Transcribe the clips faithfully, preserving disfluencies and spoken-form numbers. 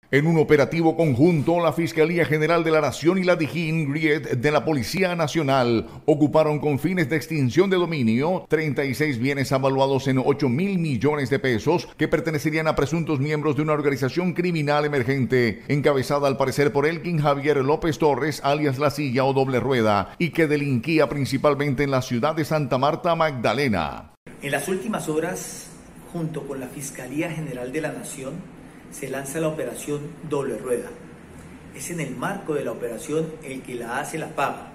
En un operativo conjunto, la Fiscalía General de la Nación y la Dijín Griet de la Policía Nacional ocuparon con fines de extinción de dominio treinta y seis bienes avaluados en ocho mil millones de pesos que pertenecerían a presuntos miembros de una organización criminal emergente encabezada al parecer por Elkin Javier López Torres, alias La Silla o Doble Rueda, y que delinquía principalmente en la ciudad de Santa Marta, Magdalena. En las últimas horas, junto con la Fiscalía General de la Nación, se lanza la operación Doble Rueda. Es en el marco de la operación El que la hace la paga,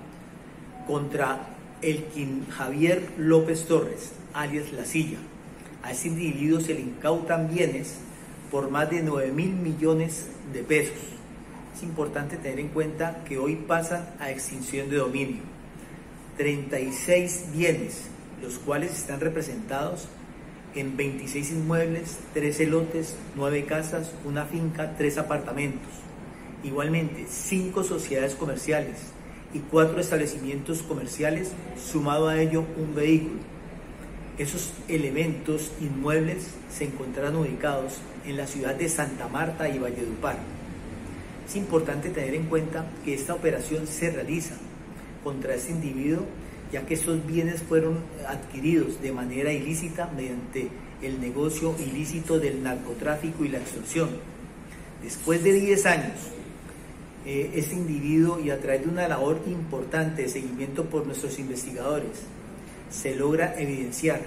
contra Elkin Javier López Torres, alias La Silla. A ese individuo se le incautan bienes por más de nueve mil millones de pesos. Es importante tener en cuenta que hoy pasan a extinción de dominio treinta y seis bienes, los cuales están representados en veintiséis inmuebles, trece lotes, nueve casas, una finca, tres apartamentos. Igualmente, cinco sociedades comerciales y cuatro establecimientos comerciales, sumado a ello un vehículo. Esos elementos inmuebles se encontrarán ubicados en la ciudad de Santa Marta y Valledupar. Es importante tener en cuenta que esta operación se realiza contra este individuo, ya que estos bienes fueron adquiridos de manera ilícita mediante el negocio ilícito del narcotráfico y la extorsión. Después de diez años, eh, este individuo, y a través de una labor importante de seguimiento por nuestros investigadores, se logra evidenciar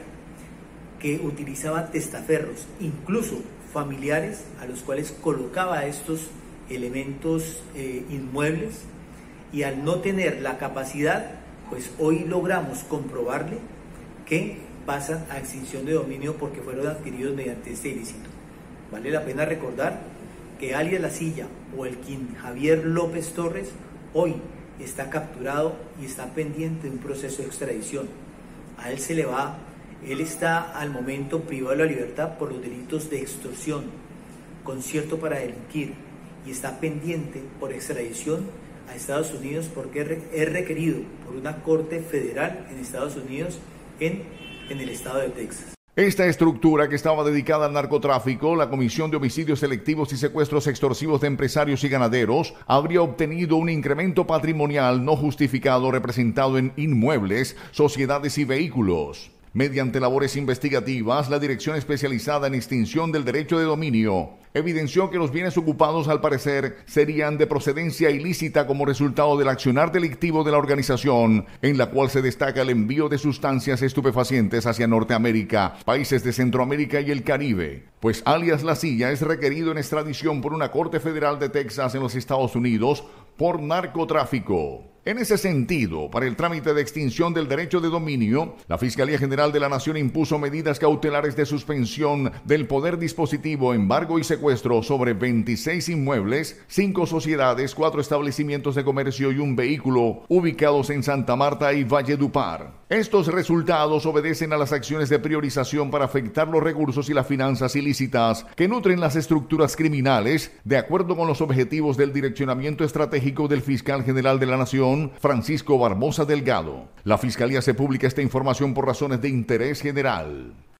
que utilizaba testaferros, incluso familiares, a los cuales colocaba estos elementos eh, inmuebles, y al no tener la capacidad, pues hoy logramos comprobarle que pasan a extinción de dominio porque fueron adquiridos mediante este ilícito. Vale la pena recordar que alias La Silla o Elkin Javier López Torres hoy está capturado y está pendiente de un proceso de extradición. A él se le va, él está al momento privado de la libertad por los delitos de extorsión, concierto para delinquir, y está pendiente por extradición a Estados Unidos porque es requerido por una corte federal en Estados Unidos en, en el estado de Texas. Esta estructura, que estaba dedicada al narcotráfico, la Comisión de Homicidios Selectivos y Secuestros Extorsivos de Empresarios y Ganaderos, habría obtenido un incremento patrimonial no justificado representado en inmuebles, sociedades y vehículos. Mediante labores investigativas, la Dirección Especializada en Extinción del Derecho de Dominio evidenció que los bienes ocupados, al parecer, serían de procedencia ilícita como resultado del accionar delictivo de la organización, en la cual se destaca el envío de sustancias estupefacientes hacia Norteamérica, países de Centroamérica y el Caribe, pues alias La Silla es requerido en extradición por una corte federal de Texas en los Estados Unidos por narcotráfico. En ese sentido, para el trámite de extinción del derecho de dominio, la Fiscalía General de la Nación impuso medidas cautelares de suspensión del poder dispositivo, embargo y secuestro sobre veintiséis inmuebles, cinco sociedades, cuatro establecimientos de comercio y un vehículo ubicados en Santa Marta y Valledupar. Estos resultados obedecen a las acciones de priorización para afectar los recursos y las finanzas ilícitas que nutren las estructuras criminales, de acuerdo con los objetivos del direccionamiento estratégico del Fiscal General de la Nación, Francisco Barbosa Delgado. La Fiscalía hace pública esta información por razones de interés general.